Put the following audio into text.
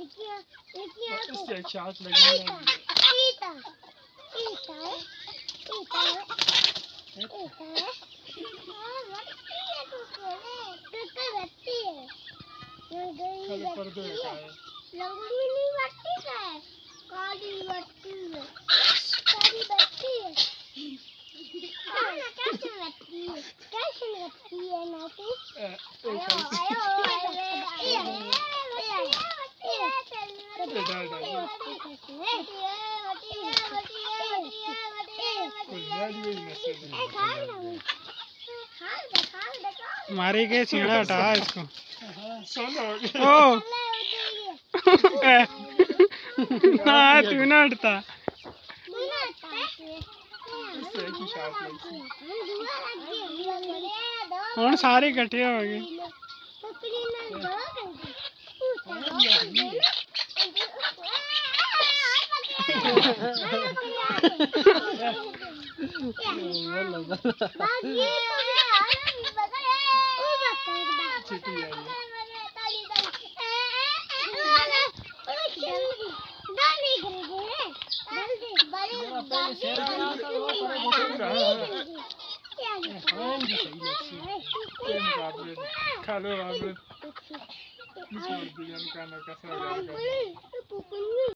इससे चाट लगनी है। पर्दे का है। रंगीनी बत्ती है, काली बत्ती है, काली बत्ती है। कैसे बत्ती है ना तू? मारी के सीढ़ा हटा इसको। ओ हाँ तू ना हटता। हम सारे इकट्ठे हो गए। खा लो